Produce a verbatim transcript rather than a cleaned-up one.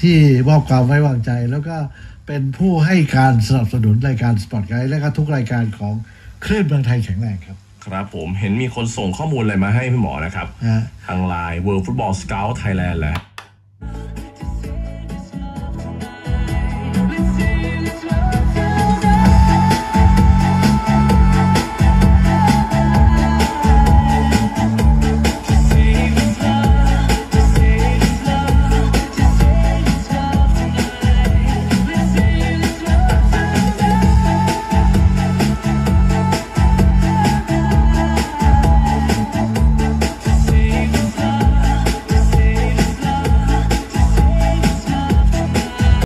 ที่มอบความไว้วางใจแล้วก็เป็นผู้ให้การสนับสนุนรายการสปอร์ตไกด์และก็ทุกรายการของคลื่นเมืองไทยแข็งแรงครับครับผมเห็นมีคนส่งข้อมูลอะไรมาให้พี่หมอนะครับทางไลน์ World Football Scout Thailand แหละ